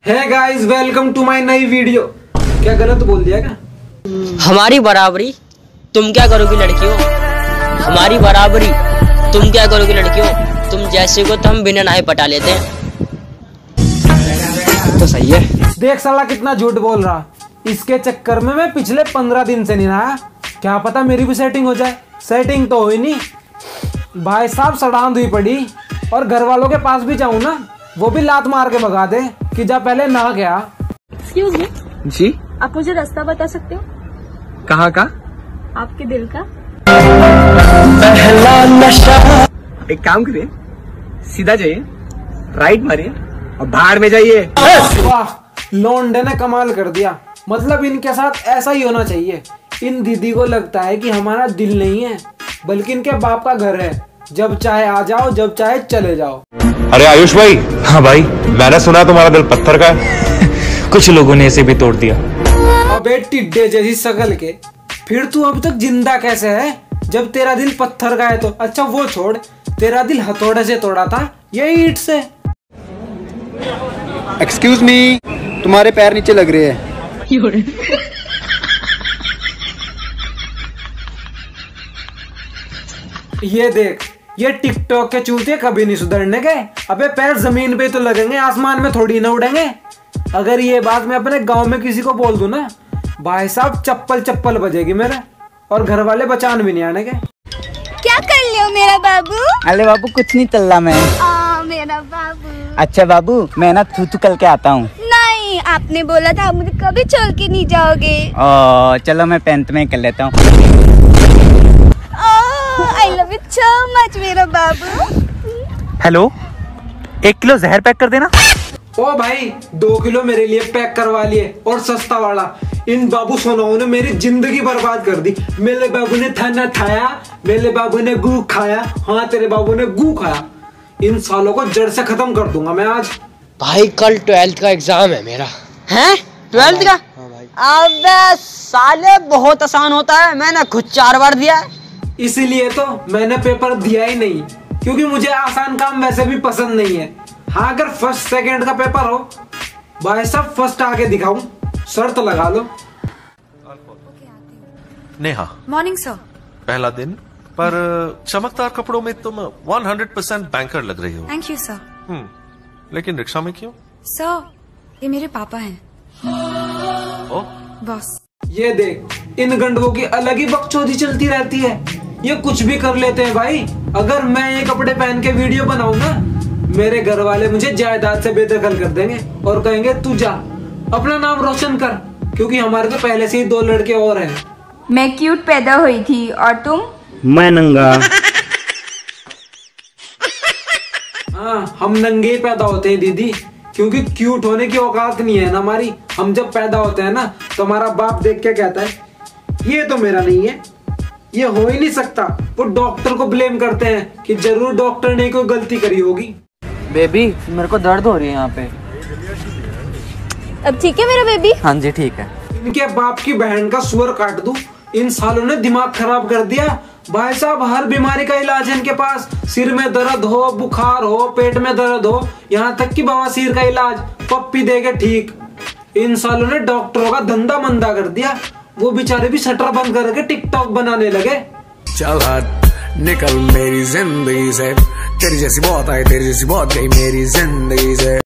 है guys, welcome to my नई video. क्या गलत बोल दिया क्या? हमारी बराबरी तुम क्या करोगी लड़कियों, हमारी बराबरी तुम क्या करोगी लड़कियों, तुम जैसे को तो हम बिना नहाए पटा लेते हैं। तो सही है। देख साला कितना झूठ बोल रहा। इसके चक्कर में मैं पिछले 15 दिन से नहीं नहाया। क्या पता मेरी भी सेटिंग हो जाए। सेटिंग तो हुई नहीं भाई साहब, सड़ांध हुई पड़ी। और घर वालों के पास भी जाऊं ना, वो भी लात मार के भगा दे कि जा पहले नहा गया। एक्सक्यूज मी जी, आप मुझे रास्ता बता सकते हो? कहाँ का? आपके दिल का। पहला नशा। एक काम करिए, सीधा जाइए, राइट मारिए और भाड़ में जाइए। वाह, लोंडे ने कमाल कर दिया। मतलब इनके साथ ऐसा ही होना चाहिए। इन दीदी को लगता है कि हमारा दिल नहीं है, बल्कि इनके बाप का घर है। जब चाहे आ जाओ, जब चाहे चले जाओ। अरे आयुष भाई। हाँ भाई, मैंने सुना तुम्हारा दिल पत्थर का है। कुछ लोगों ने इसे भी तोड़ दिया। अबे टिड्डे जैसी शकल के, फिर तू अभी तक जिंदा कैसे है? जब तेरा दिल पत्थर का है तो अच्छा वो छोड़, तेरा दिल हथौड़े से तोड़ा था या ईंट से? एक्सक्यूज मी, तुम्हारे पैर नीचे लग रहे हैं। ये देख, ये टिकटॉक के चूतिए कभी नहीं सुधरने के। अबे पैर जमीन पे तो लगेंगे, आसमान में थोड़ी ना उड़ेंगे। अगर ये बात मैं अपने गांव में किसी को बोल दूं ना, भाई साहब चप्पल चप्पल बजेगी मेरे, और घर वाले बचान भी नहीं आने के। क्या कर लियो मेरा बाबू? अरे बाबू कुछ नहीं चल रहा मैं। मेरा बाबू। अच्छा बाबू, मैं ना थू कल के आता हूँ। नहीं, आपने बोला था आप मुझे कभी छोड़ के नहीं जाओगे। चलो मैं पैंट में कर लेता हूँ। I love you so much मेरा बाबू। हेलो, 1 किलो जहर पैक कर देना। ओ भाई, 2 किलो मेरे लिए पैक करवा लिए, और सस्ता वाला। इन बाबू सोनाओं ने मेरी जिंदगी बर्बाद कर दी। मेरे बाबू ने थाना खाया, मेरे बाबू ने गू खाया। हाँ, तेरे बाबू ने गू खाया। इन सालों को जड़ से खत्म कर दूंगा मैं आज। भाई कल 12th का एग्जाम है मेरा। हैं 12th का? हाँ भाई। अबे साले बहुत आसान होता है, मैंने खुद 4 बार दिया है। इसीलिए तो मैंने पेपर दिया ही नहीं, क्योंकि मुझे आसान काम वैसे भी पसंद नहीं है। हाँ, अगर फर्स्ट सेकंड का पेपर हो, भाई साहब फर्स्ट आके दिखाऊं, शर्त लगा लो। Neha, morning sir. पहला दिन, पर चमकदार कपड़ों में तुम 100% बैंकर लग रही हो। Thank you sir. लेकिन रिक्शा में क्यों? सर, ये मेरे पापा हैं। ओ, बॉस। ये देख, इन गंडवों की अलग ही बकचोदी चलती रहती है। ये कुछ भी कर लेते हैं भाई। अगर मैं ये कपड़े पहन के वीडियो बनाऊं ना, मेरे घर वाले मुझे जायदाद से बेदखल कर देंगे और कहेंगे तू जा अपना नाम रोशन कर, क्योंकि हमारे तो पहले से ही 2 लड़के और हैं। मैं क्यूट पैदा हुई थी और तुम? मैं नंगा। हाँ, हम नंगे ही पैदा होते हैं दीदी, क्योंकि क्यूट होने की औकात नहीं है ना हमारी। हम जब पैदा होते हैं ना, तो हमारा बाप देख के कहता है ये तो मेरा नहीं है, ये हो ही नहीं सकता। वो डॉक्टर को ब्लेम करते हैं कि जरूर डॉक्टर ने कोई गलती करी होगी। बेबी, मेरे को दर्द हो रही है यहाँ पे। अब ठीक है मेरा बेबी? हाँ जी ठीक है। इनके बाप की बहन का सुअर काट दूं। इन सालों ने दिमाग खराब कर दिया भाई साहब। हर बीमारी का इलाज है इनके पास। सिर में दर्द हो, बुखार हो, पेट में दर्द हो, यहाँ तक कि बवासीर का इलाज पप्पी देके ठीक। इन सालों ने डॉक्टरों का धंधा मंदा कर दिया। वो बेचारे भी शटर बंद करके टिकटॉक बनाने लगे। चल हट, निकल मेरी जिंदगी से, तेरी जैसी बहुत आई, तेरी जैसी बहुत गई मेरी जिंदगी से।